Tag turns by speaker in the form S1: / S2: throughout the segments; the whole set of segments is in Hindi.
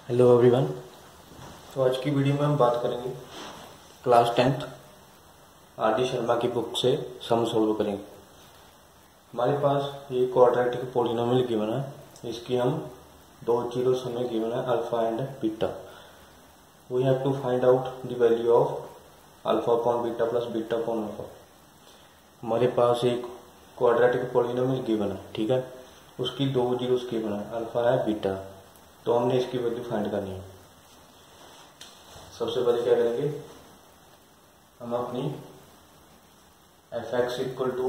S1: Hello everyone. तो आज की वीडियो में हम बात करेंगे class 10th R D Sharma की बुक से सम सोल्व करेंगे। हमारे पास ये क्वाड्रेटिक पॉलिनोमियल गिवन है, इसकी हम दो जीरोस हमें गिवन है alpha and beta. We have to find out the value of alpha upon beta plus beta upon alpha. हमारे पास एक क्वाड्रेटिक पॉलिनोमियल गिवन है, ठीक है, उसकी दो जीरोस गिवन है, अल्फा है बीटा, तो हमने इसकी वैल्यू फाइंड करनी है। सबसे पहले क्या करेंगे, हम अपनी F X equal to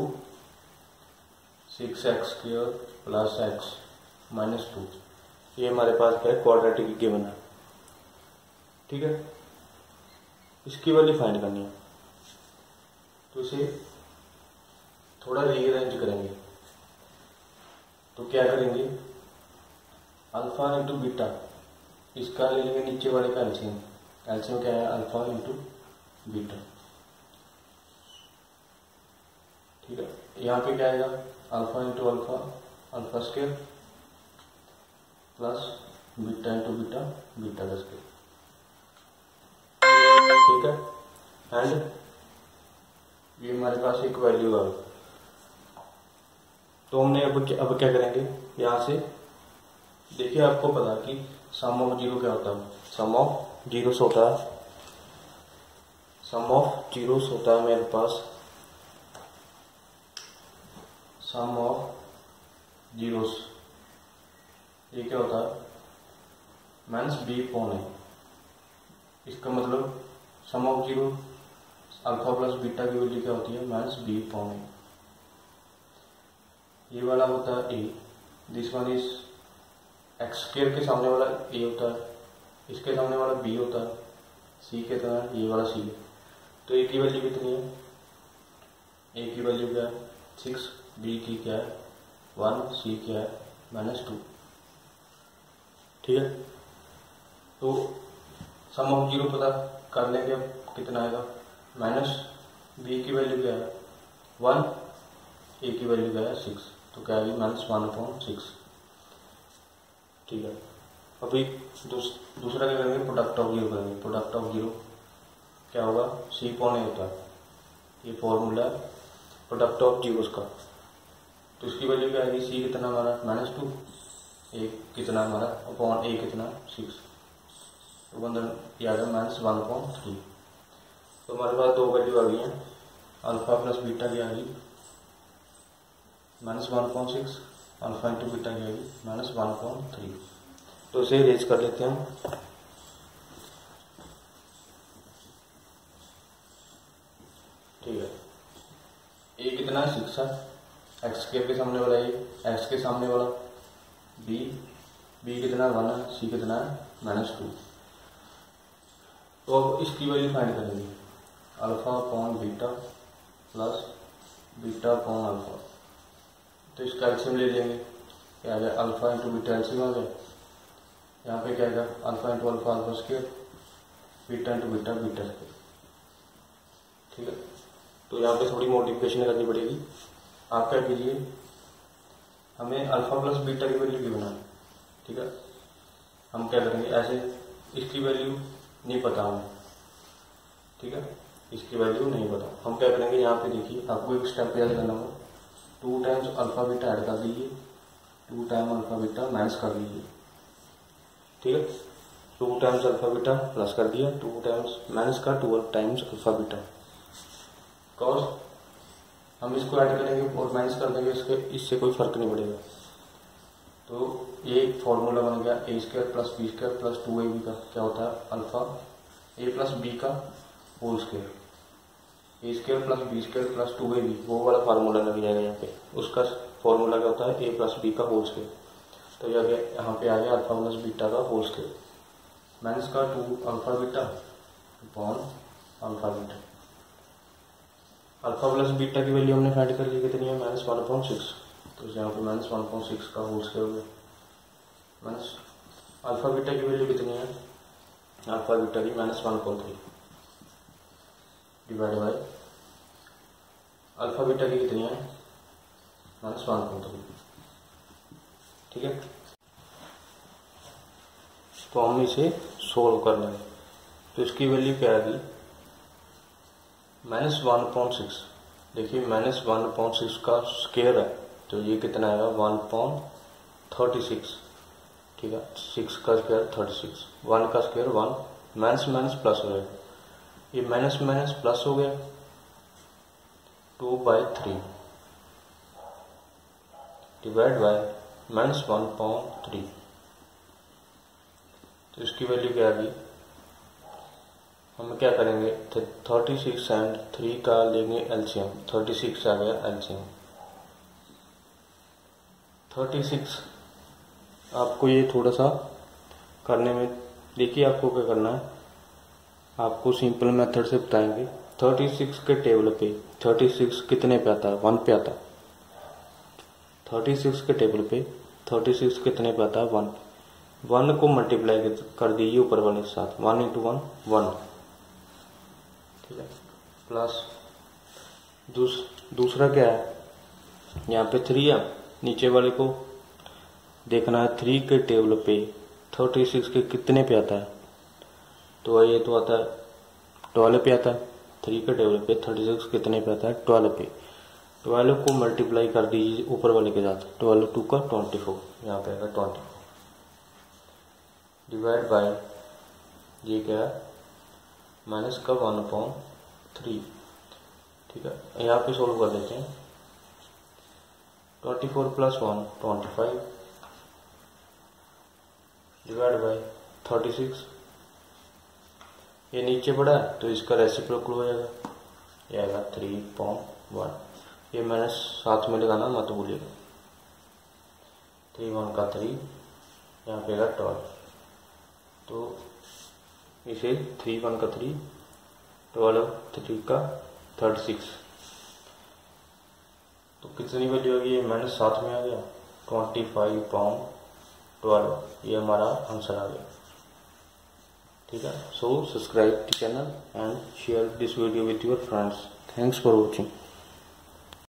S1: 6x² plus X minus 2, ये हमारे पास क्या है, क्वाड्रेटिक गिवन है, ठीक है। इसकी वैल्यू फाइंड करनी है, तो इसे थोड़ा रीअरेंज करेंगे। तो क्या करेंगे, अल्फा इंटू बीटा, इसका ले लेंगे नीचे वाले का एलसीएम। एलसीएम क्या है, अल्फा इंटू बीटा, ठीक है। यहाँ पे क्या आएगा, alpha into alpha, alpha square plus beta into beta, beta का स्क्वायर, ठीक है। एंड ये हमारे पास एक वैल्यू आ गई। तो हमने अब क्या करेंगे, यहाँ से देखिए, आपको पता कि सम ऑफ जीरो क्या होता है, सम ऑफ जीरोस होता है, सम ऑफ जीरोस होता है मेरे पास, सम ऑफ जीरोस, ये क्या होता है, माइनस बी अपॉन ए। इसका मतलब sum of zero alpha plus beta की वैल्यू क्या होती है, माइनस बी अपॉन ए। ये वाला होता है A, this one is X square के सामने वाला ए होता है, इसके सामने वाला बी होता है, सी के तरह ये वाला सी है। तो ए की वैल्यू कितनी है, ए की वैल्यू क्या है 6, बी की क्या है 1, सी क्या है -2, ठीक है। तो सम ऑफ जीरो पता कर लेंगे, अब कितना आएगा, माइनस बी की वैल्यू क्या है 1, ए की वैल्यू क्या है 6, तो क्या आएगी -1/6, ठीक है। अभी दूसरा क्या करेंगे, प्रोडक्ट ऑफ जीरो करेंगे। प्रोडक्ट ऑफ जीरो क्या होगा, सी अपॉन ए होता है, ये फॉर्मूला है प्रोडक्ट ऑफ जीरोस का। तो इसकी वैल्यू क्या आएगी, सी कितना हमारा -2, ए कितना हमारा अपॉन ए कितना 6, तो बंदर ये आ गया -1/3। तो हमारे पास दो वैल्यू आ गई हैं, अल्फा प्लस बीटा की आ गई -1/6, अल्फा इंटू बीटा की आएगी -1/3। तो इसे रेज कर लेते हैं हम। ठीक है, ए कितना है 6 है, एक्स के सामने वाला ए, एक्स के सामने वाला बी, बी कितना 1 है, सी कितना है -2। तो अब इसकी वैल्यू फाइंड करेंगे, alpha upon beta plus beta upon alpha. तो इसका एलसीएम ले लेंगे, क्या आ गया, अल्फा इंटू बीटा एलसीएम आ गया। यहाँ पे क्या आएगा, alpha into alpha alpha square, beta into beta beta square, ठीक है। तो यहाँ पे थोड़ी मॉडिफिकेशन करनी पड़ेगी। आप क्या कीजिए, हमें अल्फा प्लस बीटा की वैल्यू गिवन है, ठीक है। हम क्या करेंगे, ऐसे इसकी वैल्यू नहीं पता हमें, ठीक है, इसकी वैल्यू नहीं पता। हम क्या करेंगे, यहाँ पे देखिए, आपको एक स्टेप याद करना होगा, 2 टाइम्स अल्फा बीटा ऐड कर दीजिए, 2 टाइम अल्फा बीटा माइनस कर दीजिए, ठीक है। 2 टाइम्स अल्फा बीटा प्लस कर दिया, 2 टाइम्स माइनस का 12 टाइम्स अल्फा बीटा, कॉस हम इसको ऐड करेंगे और माइनस कर देंगे, इससे कोई फर्क नहीं पड़ेगा। तो ये फॉर्मूला बन गया a² plus b² plus 2ab का क्या होता है, अल्फा a प्लस b का whole square, a² plus b² plus 2ab, वो वाला फार्मूला लग जाएगा यहाँ पे। उसका फॉर्मूला क्या होता है, a प्लस b का होल स्क्वायर। तो यहाँ पे आ गया अल्फा प्लस बीटा का होल स्क्वायर माइनस का 2 alpha beta upon alpha beta. Alpha plus beta की वैल्यू हमने फाइंड कर ली, कितनी है -1/6। तो यहाँ पे -1/6 का होल स्क्वायर हो गया, माइनस अल्फा बीटा की वैल्यू कितनी है, अल्फा बीटा की -1/3 डिवाइड बाई अल्फा बीटा की कितनी है -1/3, ठीक है। तो हम इसे सोल्व कर लेंगे। तो इसकी वैल्यू क्या आएगी, -1/6। देखिए -1/6 का स्क्वायर है तो ये कितना आएगा 1/36। ठीक है, 6 का स्क्वायर 36, 1 का स्क्वायर 1, माइनस माइनस प्लस हो जाएगा, ये माइनस माइनस प्लस हो गया 2/3 डिवाइड बाय -1/3। तो इसकी वैल्यू क्या आ गई, हम क्या करेंगे 36 एंड 3 का लेंगे एलसीएम, 36 आ गया एलसीएम 36। आपको ये थोड़ा सा करने में, देखिए आपको क्या करना है, आपको सिंपल मेथड से बताएंगे। 36 के टेबल पे 36 कितने पे आता है, 1 पे आता है। 36 के टेबल पे 36 कितने पे आता है, 1। 1 को मल्टीप्लाई कर दीजिए ऊपर वाले के साथ, 1 × 1 1, ठीक है, प्लस दूसरा क्या है, यहाँ पे 3 है, नीचे वाले को देखना है 3 के टेबल पे 36 के कितने पे आता है, तो ये तो आता है 12 पे आता है। 3 के टेबल पे 36 कितने पे आता है, 12 पे। 12 को मल्टीप्लाई कर दीजिए ऊपर वाले के साथ, 12 2 का 24, यहाँ पे आएगा 24 डिवाइड बाय ये क्या है माइनस का 1/3। ठीक है, यहाँ पे सोल्व कर देते हैं। 24 + 1 25 डिवाइड बाय 36। ये नीचे बढ़ा है तो इसका रेसिप्रोकल हो जाएगा, ये आएगा 3/1। ये मैंने साथ में लगाना मत भूलिएगा, 3 1 का 3, यहाँ पे आएगा 12। तो इसे 3 1 का 3, 12 3 का 36। तो कितनी वैल्यू आ गई, मैंने साथ में आ गया 25/12। ये हमारा आंसर आ गया। ठीक है, so subscribe the channel and share this video with your friends. Thanks for watching.